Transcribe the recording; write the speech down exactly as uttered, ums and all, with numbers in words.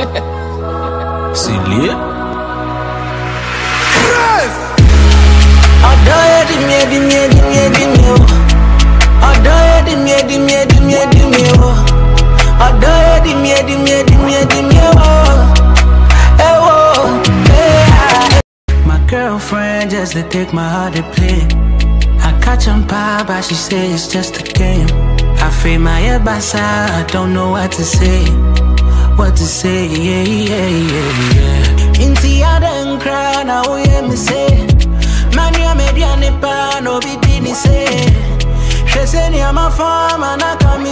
C'est lié. Adore di mie di mie di mie di mie. Adore di mie di mie di mie di mie. Adore di mie di mie di mie di mie. Eh oh, eh. My girlfriend just to take my heart to play. I catch on pie, but she say it's just a game. I feel my head by side, I don't know what to say. What to say, yeah, yeah, yeah, yeah. Inti I don't cry, now we hear me say. Man, you're mediane pa, no be dini say. She say, I'm a farm, and I come